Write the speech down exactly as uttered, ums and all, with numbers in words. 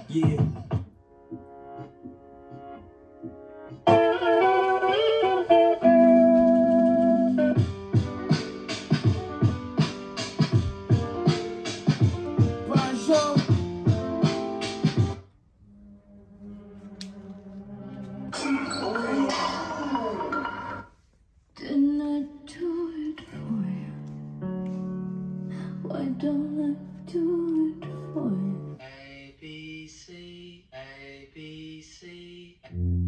Yeah. Bonjour. Didn't I do it for you? Why don't I do it for you? A, B, C, A, B, C.